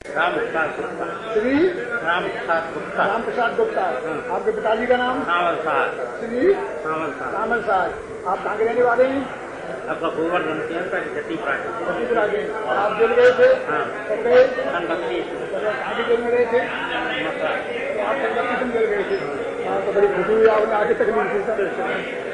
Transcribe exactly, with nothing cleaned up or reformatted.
राम प्रसाद गुप्ता। श्री राम प्रसाद गुप्ता। राम प्रसाद गुप्ता। आपके पिताजी का नाम? सावल साहब। श्री सावल साहब। सावल साहब। आप कहाँ के रहने वाले हैं? आपका गोवर्धन केंद्र जतीपुरा। जतीपुरा के। आप जेल गए थे? हाँ। कब गए? सन बत्तीस। आगे जेल में गए थे? मथुरा। तो आप सन बत्तीस में जेल गए थे। हाँ, तो बड़ी खुशी हुई आपने आगे तकलीफ थी सर।